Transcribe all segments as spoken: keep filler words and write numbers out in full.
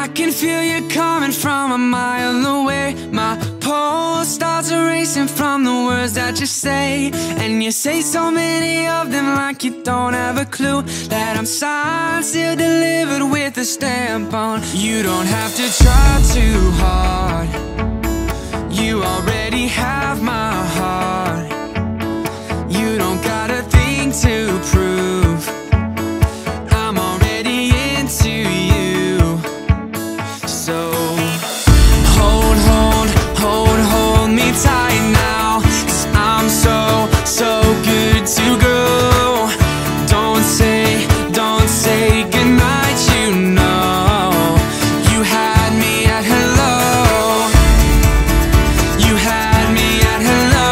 I can feel you coming from a mile away. My pulse starts racing from the words that you say, and you say so many of them like you don't have a clue that I'm signed, still delivered with a stamp on. You don't have to try too hard, you already have my heart. You don't got a thing to prove, I'm already into you. So hold, hold, hold, hold me tight now, 'cause I'm so, so good to go. Don't say, don't say goodnight, you know. You had me at hello, you had me at hello,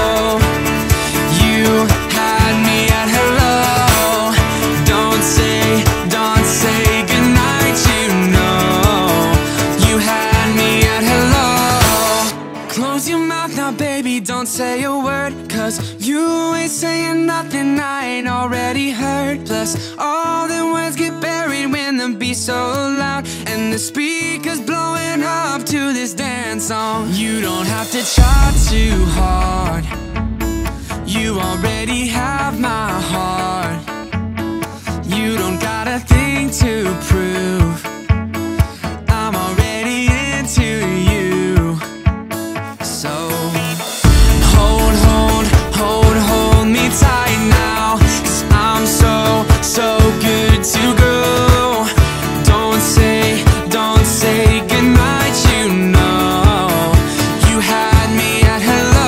you had me at hello. Don't say, don't say goodnight, you know. You had me at hello. Close your mouth now, baby, don't say a word, 'cause you ain't saying nothing I ain't already heard. Plus, all the words get buried when the beat's so loud and the speakers blowing up to this dance song. You don't have to try too hard, you already have my heart. You don't got a thing to prove, I'm already into you. So hold, hold, hold, hold me tight now, 'cause I'm so, so good to go. Don't say, don't say goodnight, you know. You had me at hello,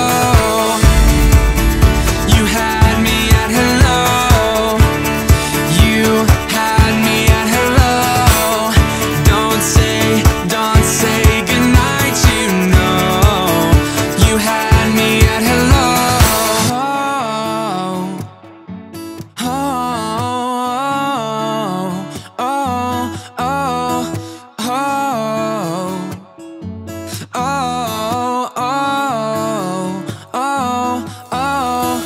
you had me at hello, you had me at hello. Don't say, don't say goodnight, you know. You had me at hello. Oh, oh, oh, oh, oh, oh, oh, oh, oh.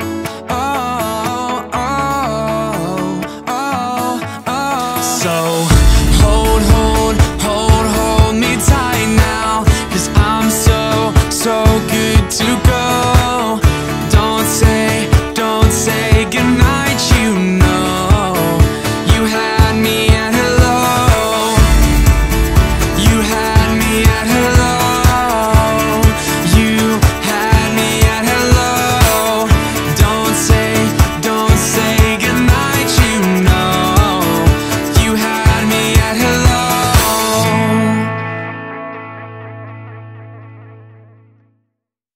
So